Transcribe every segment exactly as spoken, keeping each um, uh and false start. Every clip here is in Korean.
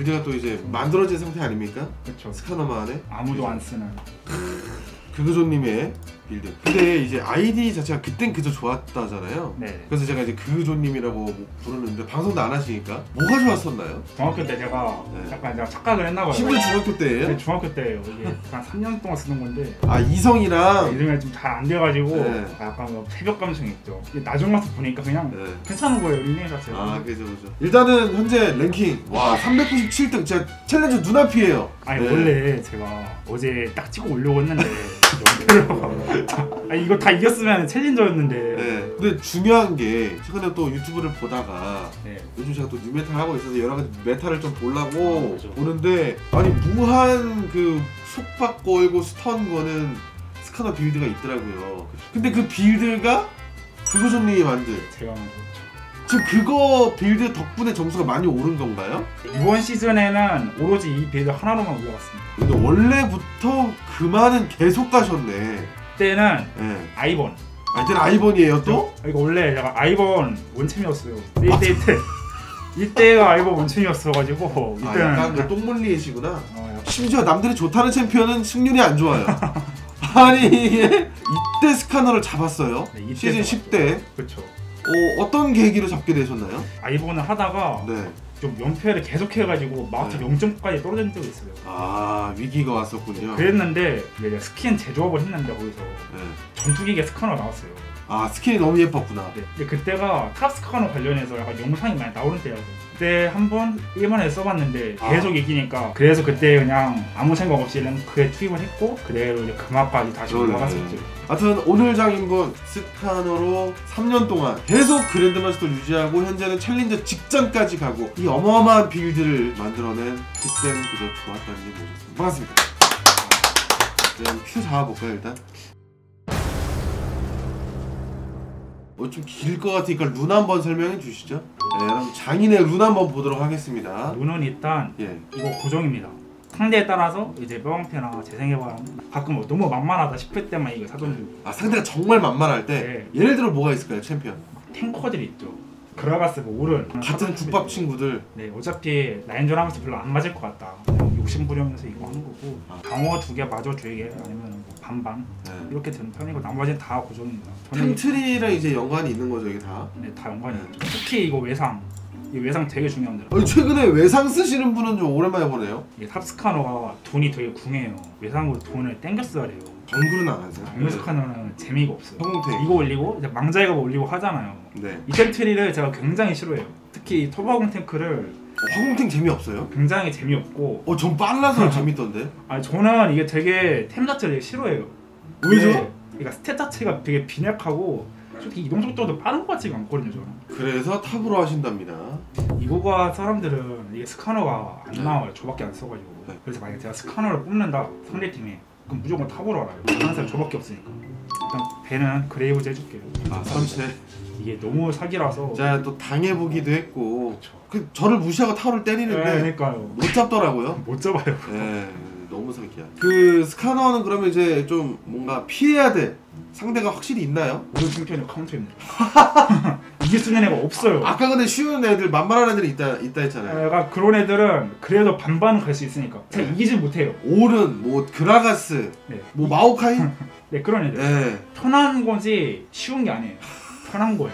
빌드가 또 이제 만들어진 상태 아닙니까? 그렇죠. 스카너만에 아무도 안 쓰는 그그조님의 빌드. 근데 이제 아이디 자체가 그땐 그저 좋았다잖아요. 네. 그래서 제가 이제 그조님이라고 부르는데 방송도 안 하시니까 뭐가 좋았었나요? 중학교 때 제가 네. 약간 제가 착각을 했나봐요. 심지어 중학교 때예요? 네, 중학교 때예요. 이게 한 삼 년 동안 쓰는 건데 아 이성이랑 이름이 좀 잘 안 돼가지고 네. 약간 뭐 새벽 감성이 있죠. 나중 와서 보니까 그냥 네. 괜찮은 거예요, 닉네임 자체가. 아 그죠 그죠. 일단은 현재 랭킹 와 삼백구십칠 등. 제가 챌린저 눈앞이에요. 아니 네. 원래 제가 어제 딱 찍어 올려고 했는데 아니 이거 다 이겼으면 챌린저였는데. 네. 근데 중요한 게 최근에 또 유튜브를 보다가 네. 요즘 제가 또 뉴메탈 하고 있어서 여러 가지 메탈을 좀 보려고 아, 그렇죠. 보는데 아니 무한 그 속박 걸고 스턴 거는 스카너 빌드가 있더라고요. 근데 그 빌드가 그거존님이 만든 제가 만들었죠. 지금 그거 빌드 덕분에 점수가 많이 오른 건가요? 이번 시즌에는 오로지 이 빌드 하나로만 올라갔습니다. 근데 원래부터 그만은 계속 가셨네. 그때는 네. 아이번. 아 이때는 아이번이에요 또? 이거 원래 제가 아이번 원챔이었어요. 이때 이때 이때가 아이번 원챔이었어가지고 아 이때는 약간 그 똥물리시구나. 어, 약간 심지어 남들이 좋다는 챔피언은 승률이 안 좋아요. 아니 이게 이때 스카너를 잡았어요. 네, 이때 시즌 잡았죠. 십 대. 그렇죠. 어, 어떤 계기로 잡게 되셨나요? 아이번을 하다가 네. 좀 연패를 계속해가지고 마우스 네. 영 점까지 떨어진 적이 있어요. 아 위기가 왔었군요. 그랬는데 이제 스킨 제조업을 했는데 거기서 네. 전투기계 스카너 나왔어요. 아 스킨이 너무 예뻤구나. 네. 근데 그때가 탑 스카너 관련해서 약간 영상이 많이 나오는 때라고. 그때 한번 일만에 써봤는데 계속 아. 이기니까 그래서 그때 그냥 아무 생각 없이 랭크에 투입을 했고 그대로 이제 금화까지 다시 그러네. 올라갔었죠. 하여튼 오늘 장인분 스카너로 삼 년 동안 계속 그랜드마스터를 유지하고 현재는 챌린저 직전까지 가고 이 어마어마한 빌드를 만들어낸 그땐 그저 좋았다는 게 모셨습니다. 반갑습니다. 그럼 큐 잡아볼까요 일단? 어, 좀 길 것 같으니까 룬 한번 설명해 주시죠. 네, 그럼 장인의 룬 한번 보도록 하겠습니다. 룬은 일단 예. 이거 고정입니다. 상대에 따라서 이제 뼈방패나 재생해봐라 가끔 뭐 너무 만만하다 싶을 때만 이거 사던지고. 아 상대가 정말 만만할 때 네. 예를 들어 뭐가 있을까요 챔피언? 탱커들이 있죠. 그라가스, 뭐 오른 같은 국밥 친구들. 네, 어차피 라인전 하면서 별로 안 맞을 것 같다. 그냥 욕심 부리면서 이거 하는 거고 아. 방어 두 개 맞아주게 아니면 뭐 반반 네. 이렇게 되는 편이고 나머지는 다 고정입니다. 저는 템트리랑 이제 연관이 있는 거죠 이게 다? 네, 다 연관이 있죠. 특히 이거 외상 이 외상 되게 중요합니다. 아니 최근에 외상 쓰시는 분은 좀 오랜만에 보네요. 이게 탑스카너가 돈이 되게 궁해요. 외상으로 돈을 땡겨 써야 돼요. 정글은 안 하세요? 정글 스카너는 재미가 없어요. 허공택. 이거 올리고 이제 망자이가 올리고 하잖아요. 네. 이 템트리를 제가 굉장히 싫어해요. 특히 이 터보공 탱크를 어, 화공탱 재미없어요? 굉장히 재미없고 어, 전 빨라서 재밌던데. 아니 저는 이게 되게 템 자체를 되게 싫어해요. 왜죠? 네. 그러니까 스탯 자체가 되게 빈약하고 솔직히 이동 속도도 빠른 것 같지가 않거든요 저는. 그래서 탑으로 하신답니다. 이거가 사람들은 이게 스카너가 안 네. 나와요. 저밖에 안 써가지고. 네. 그래서 만약에 제가 스카너를 뽑는다 상대팀이 그럼 무조건 탑으로 알아요. 다른 사람 저밖에 없으니까. 일단 배는 그레이브즈 해줄게요. 아, 선체. 이게 너무 사기라서. 제가 또 당해보기도 했고 그쵸. 그 저를 무시하고 타워를 네, 때리는데 그러니까요. 못 잡더라고요. 못 잡아요. 네, 너무 사기야. 그 스카너는 그러면 이제 좀 뭔가 피해야 돼 상대가 확실히 있나요? 오늘 챔피언이 카운터입니다. 이길 수 있는 애가 없어요. 아까 근데 쉬운 애들 만만한 애들이 있다 있다 했잖아요. 약간 그런 애들은 그래도 반반은 갈 수 있으니까 잘 네. 이기진 못해요. 오른, 뭐 그라가스, 네. 뭐 마오카이. 네 그런 애들. 네, 편한 거지 쉬운 게 아니에요. 편한 거예요.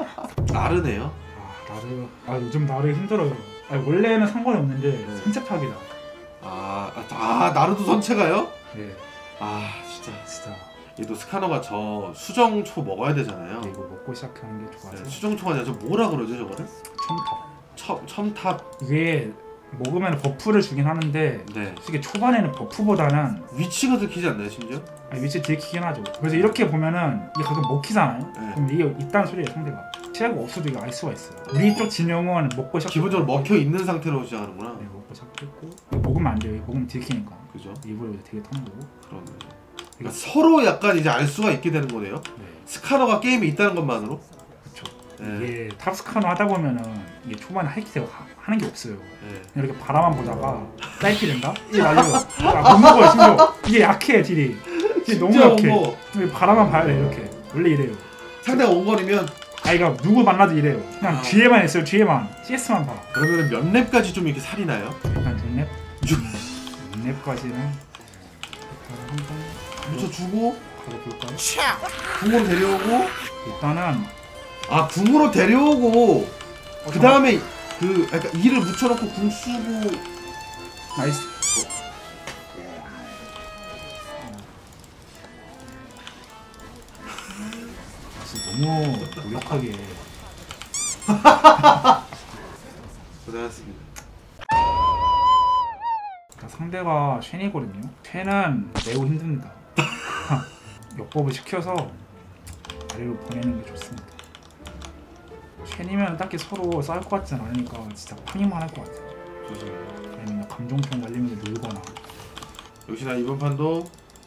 나르네요. 아 나르 아 요즘 나르 힘들어요. 아니, 원래는 상관이 없는데 네. 선체파기다. 아, 아, 아 나르도 선체가요? 네 아 진짜. 진짜 얘도 스카너가 저 수정초 먹어야 되잖아요. 네, 이거 먹고 시작하는 게 좋아서. 네, 수정초가 아니라 저 뭐라 그러죠 저거를? 첨탑. 첨, 첨탑. 이게 먹으면 버프를 주긴 하는데 네. 솔직히 초반에는 버프보다는 위치가 들키지 않나요 심지어? 아니, 위치 들키긴 하죠. 그래서 이렇게 보면은 이게 가끔 먹히잖아요. 네. 그럼 이게 있다는 소리예요 상대가. 시야가 없어도 이거 알 수가 있어요. 우리 쪽 진영은 먹고 시작. 기본적으로 먹혀 있는 상태로 시작하는구나. 네, 먹고 시작했고 이거 먹으면 안 돼요. 이거 먹으면 들키니까. 그죠? 일부러 되게 타는 거고. 그러네. 그러니까 서로 약간 이제 알 수가 있게 되는 거네요. 네, 스카너가 게임에 있다는 것만으로. 그렇죠. 네. 이게 탑스카너 하다 보면은 이게 초반에 할 게 하는 게 없어요. 네. 그냥 이렇게 바라만 보다가 사이피 된다? 이게 날려. 아, 못 먹어요 심지어. 이게 약해 딜이. 딜이 너무 진짜 약해. 뭐 이게 바라만 봐야 돼 이렇게. 원래 이래요. 상대가 원거리면 아이가 누구 만나도 이래요. 그냥 아. 뒤에만 있어요 뒤에만. 씨에스만 봐. 그러면 몇 렙까지 좀 이렇게 살이 나요? 한 랩까지는 한번 붙여주고 가져볼까요? 궁으로 데려오고 일단은 아 궁으로 데려오고 어, 그 다음에 그 약간 이를 묻혀놓고 궁 쓰고 나이스. 진짜 너무 노력하게. 고생하셨습니다. 그러니까 상대가 쉔이거든요. 쉔은 매우 힘듭니다. 역법을 시켜서 아래로 보내는 게 좋습니다. 쉔이면 딱히 서로 싸울 것 같진 않으니까 진짜 팡이만 할 것 같아요. 좋습니다. 아니면 감정표 날리면서 놀거나. 역시나 이번 판도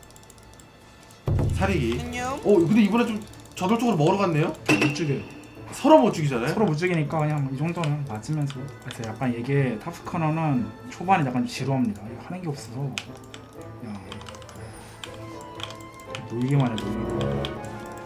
사리기. 어 근데 이번에 좀 저돌적으로 먹으러 갔네요? 못 죽여요. 서로 못 죽이잖아요? 서로 못 죽이니까 그냥 이 정도는 맞으면서. 그래서 약간 이게 탑스커너는 초반에 약간 지루합니다. 이거 하는 게 없어서 그냥 놀기만 해 놀기만.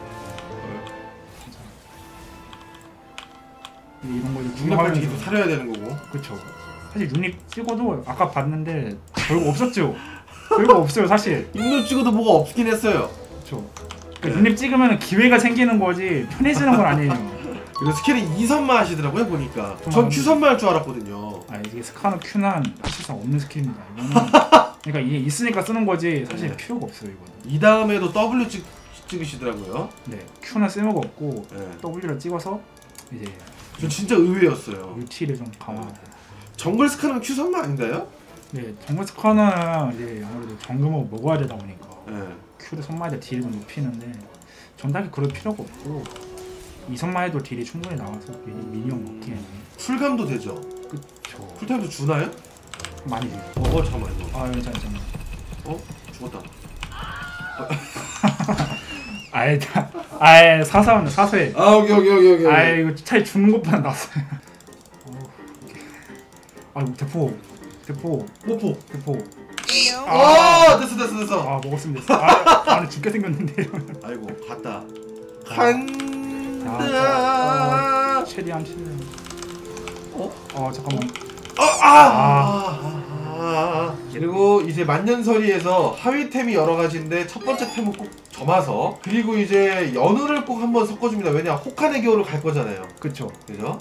근데 이런 거 이제 중력까지 계속 구경하면서 사려야 되는 거고. 그쵸. 사실 유닛 찍어도 아까 봤는데 별거 없었죠. 별거 없어요 사실. 육렙 찍어도 뭐가 없긴 했어요. 그쵸. 그러니까 유닛 찍으면 기회가 생기는 거지 편해지는 건 아니에요. 그리고 스킬은 이 선만 하시더라고요 보니까. 좀 전 안- Q 선만 할 줄 알았거든요. 아 이게 스카너 Q는 사실상 없는 스킬입니다. 이거는 그러니까 이게 있으니까 쓰는 거지 사실 네. 필요가 없어요 이거는. 이 다음에도 W 찍, 찍으시더라고요. 네, Q는 쓸모가 없고 네. W를 찍어서 이제 저 진짜 의외였어요. 물티를 좀 강화하고. 정글 스카는 Q 선만 아닌가요? 네, 정글 스카너는 이제 아무래도 정금을 먹어야 되다 보니까 네. Q를 선마에다 딜을 좀 높이는데 전 딱히 그럴 필요가 없고 이 선마에도 딜이 충분히 나와서 미니, 미니언 먹기에는 풀감도 되죠. 그쵸. 풀타임도 주나요? 많이 돼요. 어, 어 잠깐만 이거. 아 괜찮아 괜찮아. 어? 죽었다. 아예 아예 사사원 사소해. 아 오케이 오케이 오케이 오케이. 아예 이거 차라리 죽는 것보다 낫어요. 아 대포 대포 뽀뽀. 대포. 아 됐어 됐어 됐어. 아 먹었으면 됐어. 아, 아 죽게 생겼는데. 아이고 갔다. 아, 간다. 최대한 최대한. 어? 어 잠깐만. 아, 아, 아, 아. 그리고 이제 만년설이에서 하위템이 여러 가지인데 첫 번째 템은 꼭 점화서. 그리고 이제 연우를 꼭 한번 섞어줍니다. 왜냐 혹한의 겨울을 갈 거잖아요. 그쵸. 그죠?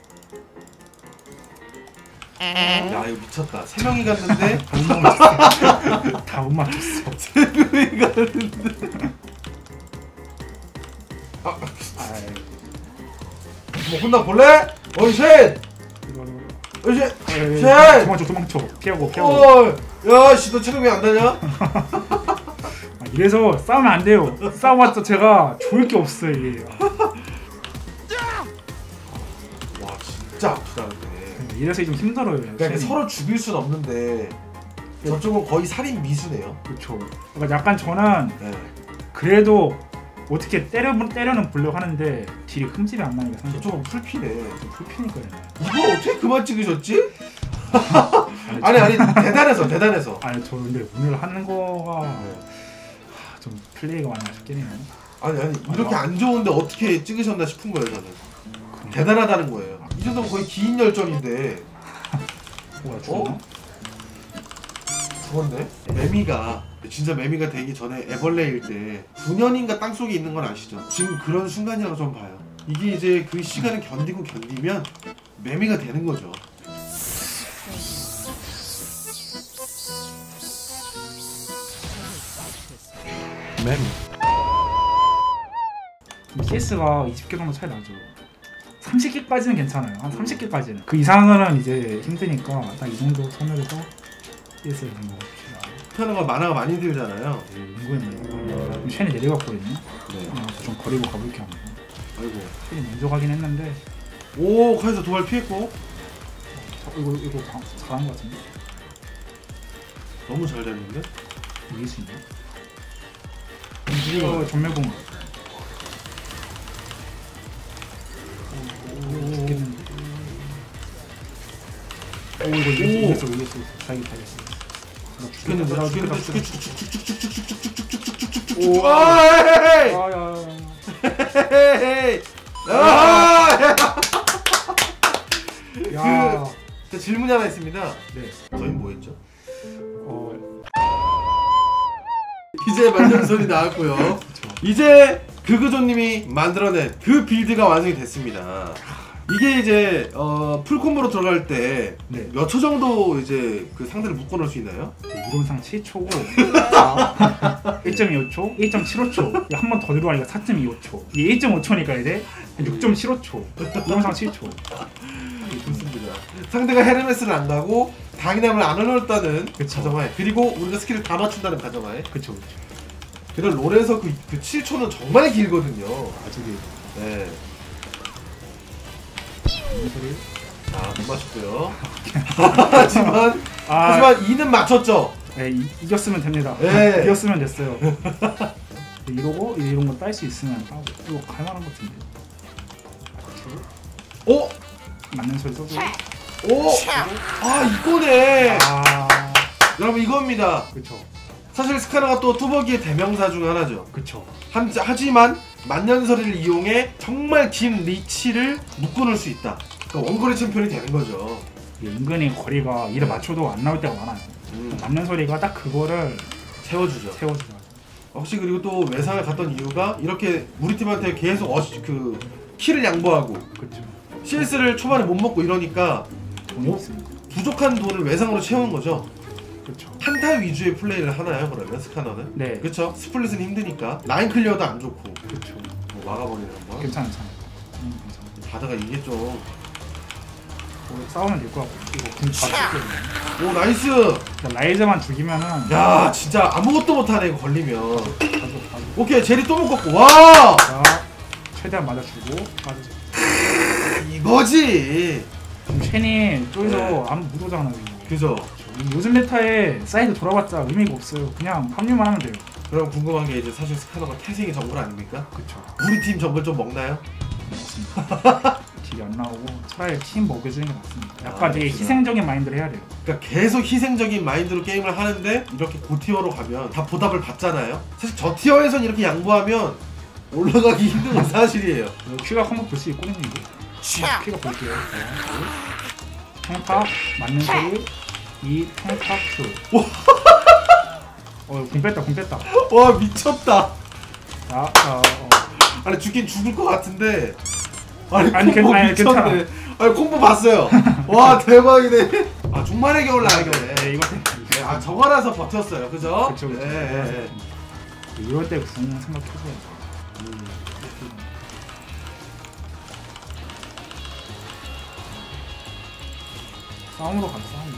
야 이거 미쳤다. 세 명이 갔는데 다 못 맞췄어. 세 명이 갔는데. 아, 아이, 뭐 혼나 볼래? 어이 셋. 이거 어이 셋. 에이, 셋! 도망쳐 도망쳐 피하고 피하고. 어, 야씨 너 체력 왜 안 다냐? 아, 이래서 싸우면 안 돼요. 싸워봤자 제가 좋을 게 없어요 이게. 와 진짜 아프다 근데. 이래서 좀 힘들어요. 그러니까 서로 죽일 순 없는데 저쪽은 거의 살인 미수네요. 그렇죠. 그러니까 약간 저는 네. 그래도 어떻게 때려 때려는 보려고 하는데 딜이 흠집이 안 나니까 상대 저쪽은 풀피네. 좀 불피니까요. 이걸 어떻게 그만 찍으셨지? 아니 아니 대단해서 대단해서. 아니 저 근데 오늘 하는 거가 네. 하, 좀 플레이가 많이 아쉽긴 해요. 아니 아니 이렇게 안 좋은데 어떻게 찍으셨나 싶은 거예요 저는. 대단하다는 거예요. 이 정도면 거의 기인 열전인데. 뭐야 죽었나? 어? 죽었네? 매미가 진짜 매미가 되기 전에 애벌레일 때 구 년인가 땅속에 있는 건 아시죠? 지금 그런 순간이라고 좀 봐요. 이게 이제 그 시간을 견디고 견디면 매미가 되는 거죠. 매미. 씨에스가 이십 개 정도 차이 나죠. 삼십 개까지는 괜찮아요. 한 삼십 개까지는. 그 이상은 이제 힘드니까 딱 이 정도 선에서 씨에스를 좀 먹읍시다. 하나가 만화가 많이 들잖아요. 네, 은근히 쉔이 내려갔거든요. 네. 그래서 좀 거리고 가볼게 합니다. 아이고. 쉔이 먼저 가긴 했는데 오, 카이사 도발 피했고. 어, 이거 이거 다, 잘한 것 같은데? 너무 잘 됐는데? 이길 수 있나? 이거 전멸공. 죽겠는데. 오 이거 이겼어 이겼어 자기 다 이겼어. 죽겠는데, 나 죽겠는데, 죽겠다, 죽겠는데, 오. 아이! 아야. 헤헤헤! 아! 야. 자, 질문이 하나 있습니다. 네. 저희 뭐 했죠? 어, 이제 만년설이 나왔고요. 이제 그그조님이 만들어낸 그 빌드가 완성이 됐습니다. 이게 이제 어, 풀콤보로 들어갈 때 몇 초 네. 정도 이제 그 상대를 묶어놓을 수 있나요? 이론상 칠 초고 아, 일 점 이오 초, 일 점 칠오 초 한 번 더 들어가니까 사 점 이오 초 이게 일 점 오 초니까 이제 육 점 칠오 초 이론상 칠 초. 좋습니다. 상대가 헤르메스를 안 가고 다이나믹을 안 올렸다는 그쵸. 가정하에, 그리고 우리가 스킬을 다 맞춘다는 가정하에, 그쵸 그쵸. 그런 롤에서 그, 그 칠 초는 정말 길거든요. 아직 네. 소리. 자, 못 맞췄고요. 하지만 아, 하지만 이는 맞췄죠. 네, 이, 이겼으면 됩니다. 네. 이겼으면 됐어요. 이러고 이런 거 딸 수 있으면 하고 이거 갈만한 것 같은데. 오, 맞는 소리 써도. 오, 아 이거네. 아, 여러분 이겁니다. 그쵸 사실 스카너가 또 뚜벅이의 대명사 중 하나죠. 그쵸. 한, 하지만 만년설이를 이용해 정말 긴 리치를 묶어놓을 수 있다. 그러니까 원거리 챔피언이 되는 거죠. 이게 은근히 거리가 이를 맞춰도 안 나올 때가 많아요. 음, 맞는 소리가 딱 그거를 채워주죠. 채워주죠. 혹시 그리고 또 외상을 갔던 이유가 이렇게 우리 팀한테 계속 어시, 그 키를 양보하고 그쵸. 씨에스를 초반에 못 먹고 이러니까 돈이 어? 없으니까. 부족한 돈을 외상으로 채운 거죠. 그쵸. 한타 위주의 플레이를 하나요 그러면 스카너는? 네. 그쵸? 스플릿은 힘드니까 라인 클리어도 안 좋고 그쵸. 뭐 막아버리는 거. 괜찮아 괜찮아. 음, 괜찮아. 가다가 이게 좀... 뭐 싸우면 될 것 같고 이거 궁 바로 오 나이스! 쓸게요. 라이즈만 죽이면은 야 진짜 아무것도 못하네 이거 걸리면. 가져 가져. 오케이 제리 또 묶었고 와! 자 최대한 맞아주고 맞아. 이거지! 지금 쉔이 쪼이서 네. 아무 무도잖아요. 그죠? 요즘 메타에 사이드 돌아봤자 의미가 없어요. 그냥 합류만 하면 돼요. 그럼 궁금한 게 이제 사실 스카너가 태생이 정글 아닙니까? 그쵸. 우리 팀 정글 좀 먹나요? 맞습니다. 딜이 안 나오고 차라리 팀 먹여주는 게 낫습니다. 약간 아, 되게 그렇구나. 희생적인 마인드를 해야 돼요. 그러니까 계속 희생적인 마인드로 게임을 하는데 이렇게 고티어로 가면 다 보답을 받잖아요? 사실 저 티어에선 이렇게 양보하면 올라가기 힘든 건 사실이에요. 퀴가 한번 볼 수 있거든요 이거. 퀴가 볼게요. 평타 맞는 소리 이 평타 큐. 어, 공 뺐다 공 뺐다. 와 미쳤다. 자, 자 어. 아니 죽긴 죽을 것 같은데 아니, 아니, 콤보 괜- 아니, 미쳤네. 괜찮아. 아니 콤보 봤어요. 와 대박이네. 아 종말의 겨울 나왔네. 네, 이거 때문에. 네, 아 저거라서 버텼어요. 그죠? 그쵸 그쵸. 네, 네, 네. 이럴 때 궁 생각해줘야죠. 음. 싸움으로 가자 싸움.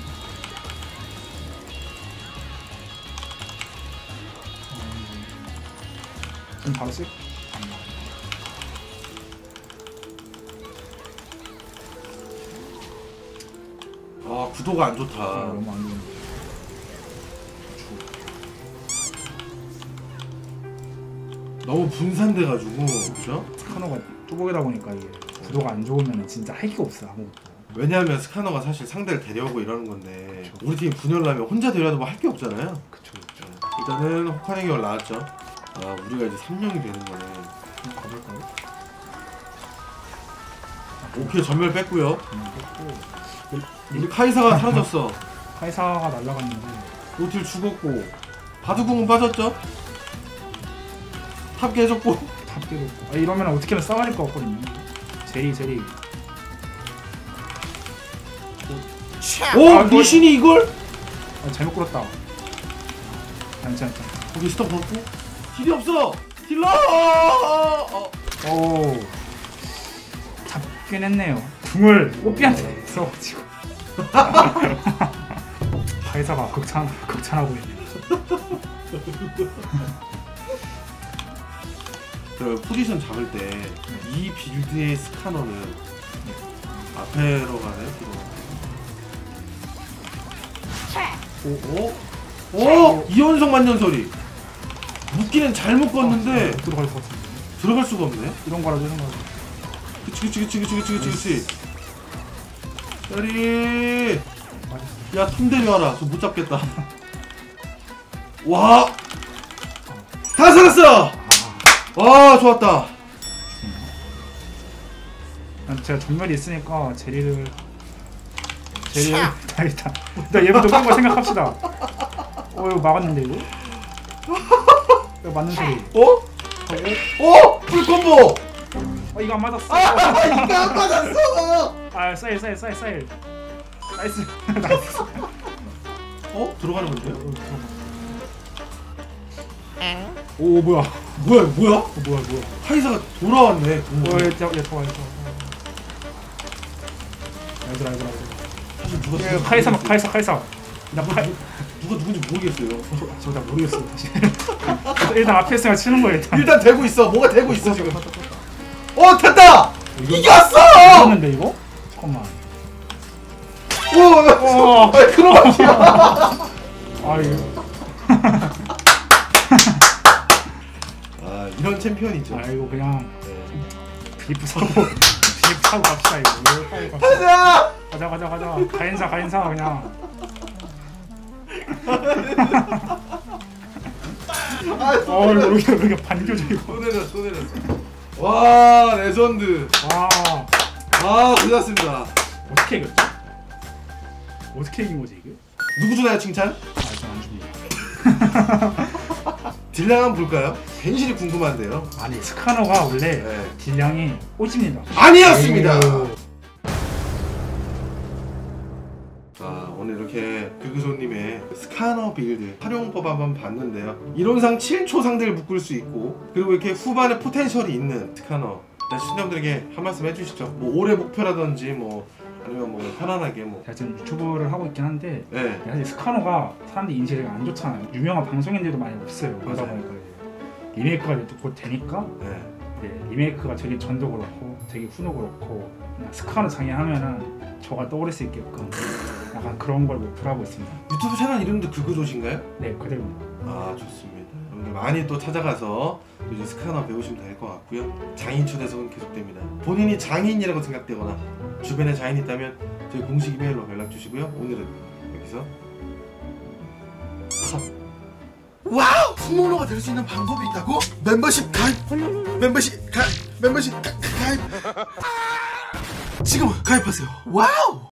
지금 바로 쓸. 안 나와. 아 구도가 안 아, 좋다. 너무 안 좋은데. 너무 분산돼가지고 그죠? 스카너가 뚜벅이다 보니까 이게 구도가 안 좋으면 진짜 할 게 없어 아무것도. 왜냐하면 스카너가 사실 상대를 데려오고 이러는 건데 그쵸. 우리 팀이 분열나면 혼자 데려도 뭐 할 게 없잖아요. 그쵸 그쵸. 일단은 혹한의 겨울 나왔죠. 아 우리가 이제 삼 령이 되는 거네. 좀 가볼까요? 오케이 전멸 뺐고요. 그냥 뺐고 우리 카이사가 사라졌어. 카이사가 날라갔는데 노틸 죽었고 바드궁은 빠졌죠. 탑 깨졌고. 탑기도 없고. 아, 이러면 어떻게든 싸워야 할 것 같거든요. 제리 제리. 오 아, 이거- 미신이 이걸? 아, 잘못 끌었다. 괜찮아 괜찮아. 거기 스톱 걸고 딜이 없어. 딜러. 어. 오 잡긴 했네요. 궁을 뽀삐한테 써가지고 카이사가 극찬 극찬하고 있네. 그 포지션 잡을 때 이 빌드의 스카너는 앞에로 가네요. 뒤로. 오, 오, 오, 이연성 만년설이 묶기는 잘 묶었는데 못 들어갈 것 같은데. 들어갈 수가 없네. 이런 거라도 이런 거라도. 그치 그치 그치 그치 그치 그치 그치. 야리, 맞았어. 야 톰대리 와라. 저 못 잡겠다. 와, 다 살았어. 와 좋았다. 난 제가 전멸이 있으니까 제리를 제일 알겠다. 일단 얘부터 뺀거 생각합시다. 어 이거 막았는데 이거? 이거 맞는 소리. 어? 어? 풀콤보! 어 이거 안 맞았어. 아 이거 안 맞았어! 아 사일 사일 사일 사일. 나이스. 나이스. 어? 들어가는 건데요? 오 뭐야? 뭐야 이거 뭐야? 어, 뭐야 뭐야? 카이사가 돌아왔네. 어 얘 잡아 얘 잡아 얘 잡아. 얘들아 얘들아 얘들아. 사실 누가 예, 카이사 막 카이사 카이사. 나 누가, 카이. 누가 누군지 모르겠어요. 저나 모르겠어 사실. 일단 앞에 있으면 치는 거야 일단. 일단 되고 있어. 뭐가 되고 있어 지금. 어 됐다! 이겼어! 이겼는데 이거? 잠깐만. 오! 어. 아 크로마티아! 아 이거. 아 이런 챔피언이죠. 아 이거 그냥 네. 비프 사고 비프 사고 갑시다 이거. 이거 빨리 갑시다. 가자! 가자 가자 가자. 가인사 가인사 그냥. 아, 어 이거 이렇게 이렇게 반겨져 이거. 또 내렸어 또 내렸어. 와 레전드. 와 아 고생하셨습니다. 어떻게 이겼지? 어떻게 이긴 거지 이게? 누구 주나요 칭찬? 아 일단 안 줍니다. 딜량 한번 볼까요? 괜시리 궁금한데요. 아니 스카너가 원래 네. 딜량이 오집니다. 아니었습니다. 에이. 아 오늘 이렇게 그그조님의 스카너 빌드 활용법 한번 봤는데요. 이론상 칠 초 상대를 묶을 수 있고 그리고 이렇게 후반에 포텐셜이 있는 스카너. 일단 시청자분들에게 한 말씀 해주시죠. 뭐 올해 목표라든지 뭐 아니면 뭐 편안하게 뭐. 제가 지금 유튜브를 하고 있긴 한데 네. 사실 스카너가 사람들이 인식이 안 좋잖아요. 유명한 방송인들도 많이 없어요. 그러다 맞아요. 보니까 이제 리메이크가 이제 곧 되니까 네. 이제 리메이크가 되게 전도 그렇고 되게 후도 그렇고 그냥 스카너 장애하면은 저가 떠오를 수 있게끔 약간 그런 걸 목표로 하고 있습니다. 유튜브 채널 이름도 그그조신가요? 네 그대로입니다. 아 좋습니다. 여러분들 많이 또 찾아가서 또 이제 스카너 배우시면 될 것 같고요. 장인 초대석은 계속됩니다. 본인이 장인이라고 생각되거나 주변에 장인이 있다면 저희 공식 이메일로 연락 주시고요. 오늘은 여기서 컷. 와우! 스모너가 될 수 있는 방법이 있다고? 멤버십 가입! 멤버십 가입! 멤버십 가, 가입! 지금 가입하세요. 와우!